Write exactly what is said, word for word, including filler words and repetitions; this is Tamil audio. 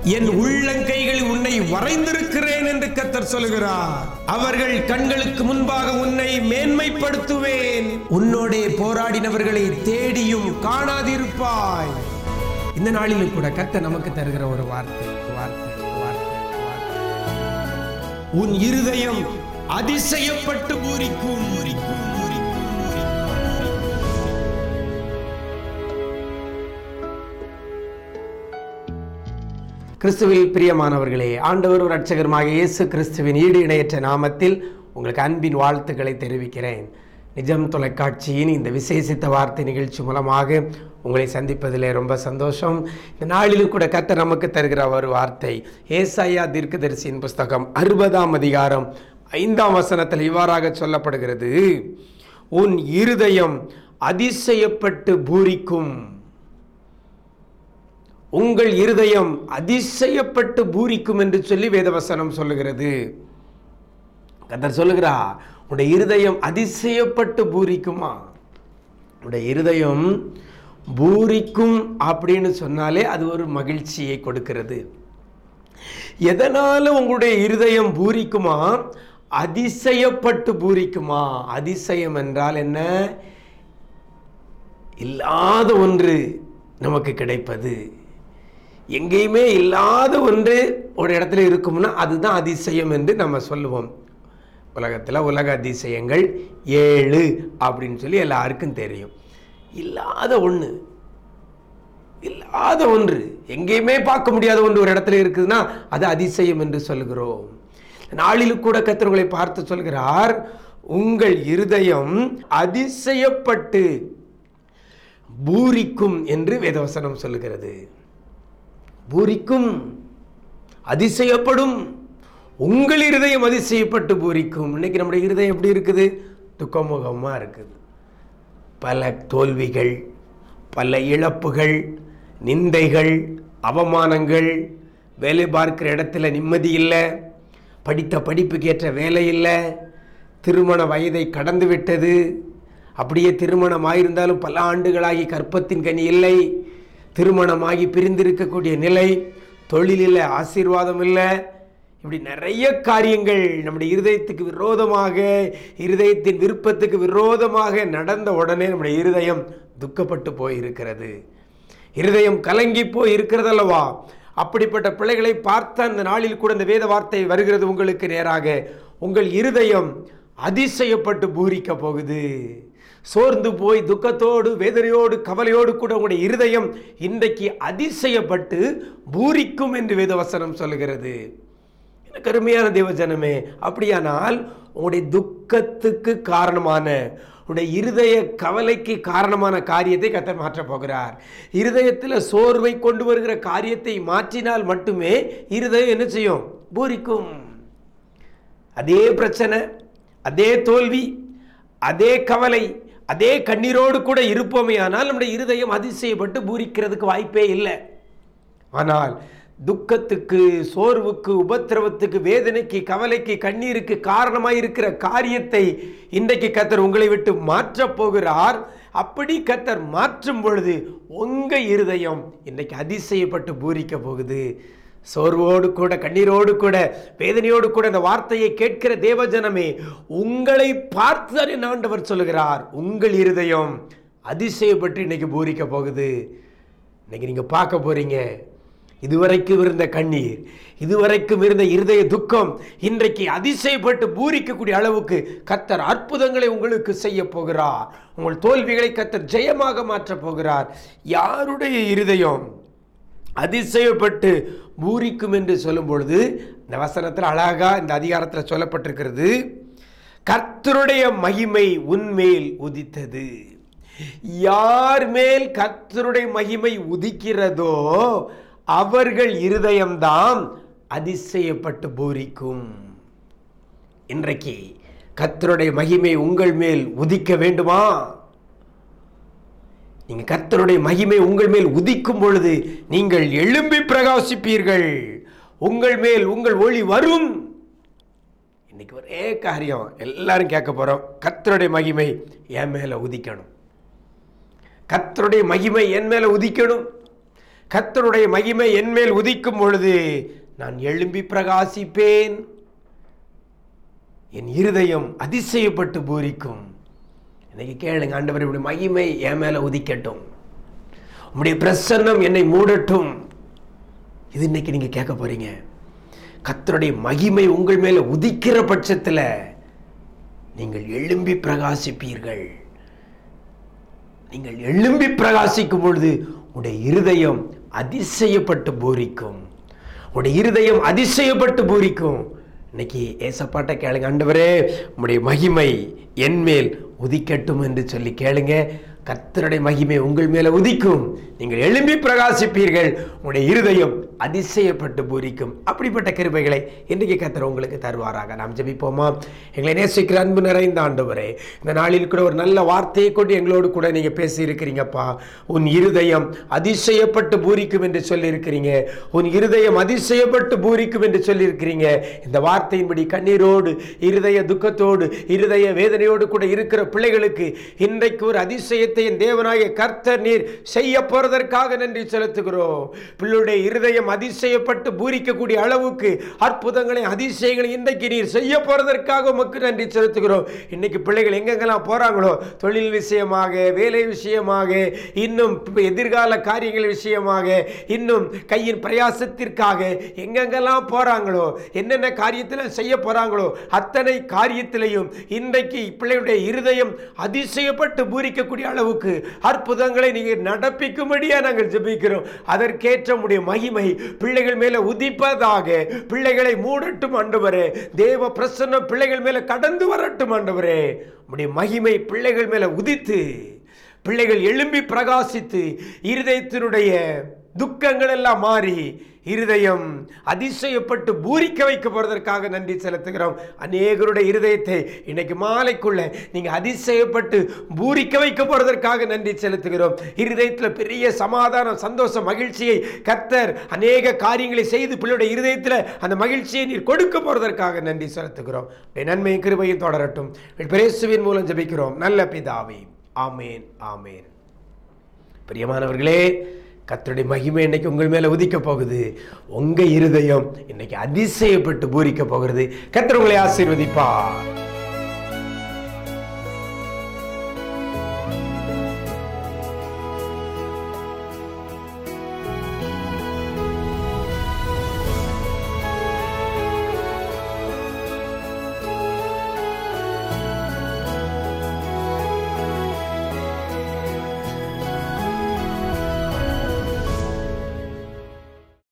என் உள்ளங்கைகளில் உன்னை வரைந்திருக்கிறேன் என்று கர்த்தர் சொல்கிறார். அவர்கள் கண்களுக்கு முன்பாக உன்னை மேன்மைப்படுத்துவேன். உன்னோடே போராடினவர்களை தேடியும் காணாதிருப்பாய். இந்த நாளிலும் கூட கர்த்தர் நமக்கு தருகிற ஒரு வார்த்தை வார்த்தை வார்த்தை உன் இருதயம் அதிசயப்பட்டு பூரிக்கும். கிறிஸ்துவில் பிரியமானவர்களே, ஆண்டவர் இரட்சகருமாக இயேசு கிறிஸ்துவின் ஈடு இணையற்ற நாமத்தில் உங்களுக்கு அன்பின் வாழ்த்துக்களை தெரிவிக்கிறேன். நிஜம் தொலைக்காட்சியின் இந்த விசேஷித்த வார்த்தை நிகழ்ச்சி மூலமாக உங்களை சந்திப்பதிலே ரொம்ப சந்தோஷம். இந்த நாளிலும் கூட கர்த்தர் நமக்கு தருகிற ஒரு வார்த்தை ஏசாயா தீர்க்கதரிசியின் புஸ்தகம் அறுபதாம் அதிகாரம் ஐந்தாம் வசனத்தில் இவ்வாறாக சொல்லப்படுகிறது. உன் இருதயம் அதிசயப்பட்டு பூரிக்கும். உங்கள் இருதயம் அதிசயப்பட்டு பூரிக்கும் என்று சொல்லி வேதவசனம் சொல்லுகிறது. கர்த்தர் சொல்லுகிறார், உடைய இருதயம் அதிசயப்பட்டு பூரிக்குமா? உடைய இருதயம் பூரிக்கும் அப்படின்னு சொன்னாலே அது ஒரு மகிழ்ச்சியை கொடுக்கிறது. எதனால உங்களுடைய இருதயம் பூரிக்குமா? அதிசயப்பட்டு பூரிக்குமா? அதிசயம் என்றால் என்ன? இல்லாத ஒன்று நமக்கு கிடைப்பது. எங்கேயுமே இல்லாத ஒன்று ஒரு இடத்துல இருக்கும்னா அதுதான் அதிசயம் என்று நம்ம சொல்லுவோம். உலகத்தில் உலக அதிசயங்கள் ஏழு அப்படின்னு சொல்லி எல்லாருக்கும் தெரியும். இல்லாத ஒன்று, இல்லாத ஒன்று, எங்கேயுமே பார்க்க முடியாத ஒன்று ஒரு இடத்துல இருக்குதுன்னா அது அதிசயம் என்று சொல்கிறோம். நாளிலும் கூட கர்த்தர் உங்களை பார்த்து சொல்கிறார், உங்கள் இருதயம் அதிசயப்பட்டு பூரிக்கும் என்று வேதவசனம் சொல்லுகிறது. பூரிக்கும், அதிசயப்படும். உங்கள் இருதயம் அதிசயப்பட்டு பூரிக்கும். இன்னைக்கு நம்முடைய இருதயம் எப்படி இருக்குது? துக்கமுகமாக இருக்குது. பல தோல்விகள், பல இழப்புகள், நிந்தைகள், அவமானங்கள், வேலை பார்க்கிற இடத்துல நிம்மதி இல்லை, படித்த படிப்புக்கு ஏற்ற வேலை இல்லை, திருமண வயதை கடந்து விட்டது, அப்படியே திருமணம் ஆயிருந்தாலும் பல ஆண்டுகளாகி கற்பத்தின் கனி இல்லை, திருமணமாகி பிரிந்திருக்கக்கூடிய நிலை, தொழிலில் ஆசீர்வாதம் இல்லை, இப்படி நிறைய காரியங்கள் நம்முடைய இருதயத்துக்கு விரோதமாக, இருதயத்தின் விருப்பத்துக்கு விரோதமாக நடந்த உடனே நம்முடைய இருதயம் துக்கப்பட்டு போயிருக்கிறது. இருதயம் கலங்கி போய் இருக்கிறது அல்லவா? அப்படிப்பட்ட பிள்ளைகளை பார்த்த அந்த நாளில் கூட இந்த வேத வார்த்தை வருகிறது உங்களுக்கு நேராக. உங்கள் இருதயம் அதிசயப்பட்டு பூரிக்க போகுது. சோர்ந்து போய் துக்கத்தோடு, வேதனையோடு, கவலையோடு கூட உங்களுடைய இருதயம் இன்றைக்கு அதிசயப்பட்டு பூரிக்கும் என்று வேதவசனம் சொல்லுகிறது. எனக்கு அருமையான தேவஜனமே, அப்படியானால் உங்களுடைய துக்கத்துக்கு காரணமான, உங்களுடைய இருதய கவலைக்கு காரணமான காரியத்தை கர்த்தர் மாற்றப் போகிறார். இருதயத்தில் சோர்வை கொண்டு வருகிற காரியத்தை மாற்றினால் மட்டுமே இருதயம் என்ன செய்யும்? பூரிக்கும். அதே பிரச்சனை, அதே தோல்வி, அதே கவலை, அதே கண்ணீரோடு கூட இருப்போமே, ஆனால் நம்முடைய இருதயம் அதிசயப்பட்டு பூரிக்கிறதுக்கு வாய்ப்பே இல்லை. ஆனால் துக்கத்துக்கு, சோர்வுக்கு, உபத்திரவத்துக்கு, வேதனைக்கு, கவலைக்கு, கண்ணீருக்கு காரணமாக இருக்கிற காரியத்தை இன்றைக்கு கர்த்தர் உங்களை விட்டு மாற்றப் போகிறார். அப்படி கர்த்தர் மாற்றும் பொழுது உங்கள் இருதயம் இன்றைக்கு அதிசயப்பட்டு பூரிக்க போகுது. சோர்வோடு கூட, கண்ணீரோடு கூட, வேதனையோடு கூட இந்த வார்த்தையை கேட்கிற தேவஜனமே, உங்களை பார்த்து என் ஆண்டவர் சொல்லுகிறார், உங்கள் இருதயம் அதிசயப்பட்டு இன்னைக்கு பூரிக்க போகுது. இன்னைக்கு நீங்க பார்க்க போறீங்க, இதுவரைக்கும் இருந்த கண்ணீர், இதுவரைக்கும் இருந்த இருதய துக்கம் இன்றைக்கு அதிசயப்பட்டு பூரிக்கக்கூடிய அளவுக்கு கர்த்தர் அற்புதங்களை உங்களுக்கு செய்ய போகிறார். உங்கள் தோல்விகளை கர்த்தர் ஜெயமாக மாற்றப் போகிறார். யாருடைய இருதயம் அதிசயப்பட்டு பூரிக்கும் என்று சொல்லும் பொழுது இந்த வசனத்தில் அழகா இந்த அதிகாரத்தில் சொல்லப்பட்டிருக்கிறது, கர்த்தருடைய மகிமை உன்மேல் உதித்தது. யார் மேல் கர்த்தருடைய மகிமை உதிக்கிறதோ அவர்கள் இருதயம்தான் அதிசயப்பட்டு பூரிக்கும். இன்றைக்கு கர்த்தருடைய மகிமை உங்கள் மேல் உதிக்க வேண்டுமா? நீங்கள் கர்த்தருடைய மகிமை உங்கள் மேல் உதிக்கும் பொழுது நீங்கள் எழும்பி பிரகாசிப்பீர்கள். உங்கள் மேல் உங்கள் ஒளி வரும். இன்னைக்கு ஒரே காரியம் எல்லாரும் கேட்க போறோம், கர்த்தருடைய மகிமை என் மேல உதிக்கணும், கர்த்தருடைய மகிமை என் மேல உதிக்கணும், கர்த்தருடைய மகிமை என்மேல் உதிக்கும் பொழுது நான் எழும்பி பிரகாசிப்பேன். என் இருதயம் அதிசயப்பட்டு பூரிக்கும். இன்னைக்கு கேளுங்க, ஆண்டவர் இப்படி மகிமை என் மேல உதிக்கட்டும், உம்முடைய பிரசன்னம் என்னை மூடட்டும். இது இன்னைக்கு நீங்க கேட்க போறீங்க. கர்த்தருடைய மகிமை உங்கள் மேல உதிக்கிற பட்சத்தில் நீங்கள் எழும்பி பிரகாசிப்பீர்கள். நீங்கள் எழும்பி பிரகாசிக்கும் பொழுது உடைய இருதயம் அதிசயப்பட்டு பூரிக்கும். உடைய இருதயம் அதிசயப்பட்டு பூரிக்கும். இன்னைக்கு ஏசப்பாட்ட கேளுங்க, ஆண்டவரே உம்முடைய மகிமை என்மேல் உதிக்கட்டும் என்று சொல்லி கேளுங்க. கர்த்தருடைய மகிமை உங்கள் மேல உதிக்கும். நீங்கள் எழும்பி பிரகாசிப்பீர்கள். உங்களுடைய இருதயம் அதிசயப்பட்டு பூரிக்கும். அப்படிப்பட்ட கிருபைகளை இன்றைக்கு கர்த்தர் உங்களுக்கு தருவாராக. நாம் ஜெபிப்போமா? எங்களை நேசிக்கிற அன்பு நிறைந்த ஆண்டவரே, இந்த நாளில் கூட ஒரு நல்ல வார்த்தையை கொண்டு எங்களோடு கூட நீங்க பேசி இருக்கிறீங்கப்பா. உன் இருதயம் அதிசயப்பட்டு பூரிக்கும் என்று சொல்லி இருக்கிறீங்க. உன் இருதயம் அதிசயப்பட்டு பூரிக்கும் என்று சொல்லி இருக்கிறீங்க. இந்த வார்த்தையின்படி கண்ணீரோடு, இருதய துக்கத்தோடு, இருதய வேதனையோடு கூட இருக்கிற பிள்ளைகளுக்கு இன்றைக்கு ஒரு அதிசயத்தை என் தேவனாகிய கர்த்தர் நீர் செய்ய போறதற்காக நன்றி செலுத்துகிறோம். பிள்ளையுடைய இருதயம் அதிசயப்பட்டு பூரிக்கக்கூடிய அளவுக்கு அற்புதங்களை, அதிசயங்களை இன்றைக்கு நீர் செய்ய போறதற்காக உமக்கு நன்றி செலுத்துகிறோம். இன்னைக்கு பிள்ளைகள் எங்கெங்கெல்லாம் போறாங்களோ, தொழில் விஷயமாக, வேலை விஷயமாக, இன்னும் எதிர்கால காரியங்கள் விஷயமாக, இன்னும் கையின் பிரயாசத்திற்காக எங்கெங்கெல்லாம் போறாங்களோ, என்னென்ன காரியத்தில் செய்ய போறாங்களோ அத்தனை காரியத்திலையும் இன்றைக்கு பிள்ளையுடைய இருதயம் அதிசயப்பட்டு பூரிக்கக்கூடிய அளவுக்கு அற்புதங்களை நீங்க நடப்பிக்கும்படியா நாங்கள் ஜெபிக்கிறோம். அதற்கேற்ற உம்முடைய மகிமை பிள்ளைகள் மேல உதிப்பதாக. பிள்ளைகளை மூடட்டும் ஆண்டவரே. தேவ பிரசன்னம் பிள்ளைகள் மேல கடந்து வரட்டும் ஆண்டவரே. உம்முடைய மகிமை பிள்ளைகள் மேல உதித்து பிள்ளைகள் எழும்பி பிரகாசித்து இருதயத்தினுடைய துக்கங்கள் எல்லாம் மாறி இருதயம் அதிசயப்பட்டு பூரிக்க வைக்க போறதற்காக நன்றி செலுத்துகிறோம். அநேகருடைய இருதயத்தை இன்னைக்கு மாலைக்குள்ள நீங்க அதிசயப்பட்டு பூரிக்க வைக்க போறதற்காக நன்றி செலுத்துகிறோம். இருதயத்தில் பெரிய சமாதானம், சந்தோஷம், மகிழ்ச்சியை கர்த்தர் அநேக காரியங்களை செய்து பிள்ளையுடைய இருதயத்தில் அந்த மகிழ்ச்சியை நீர் கொடுக்க போறதற்காக நன்றி செலுத்துகிறோம். நன்மையும் கிருபையும் தொடரட்டும். இயேசுவின் மூலம் ஜெபிக்கிறோம் நல்ல பிதாவே. ஆமேன், ஆமேன். பிரியமானவர்களே, கர்த்தருடைய மகிமை இன்னைக்கு உங்கள் மேல உதிக்க போகுது. உங்க இருதயம் இன்னைக்கு அதிசயப்பட்டு பூரிக்க போகிறது. கர்த்தர் உங்களை ஆசீர்வதிப்பார்.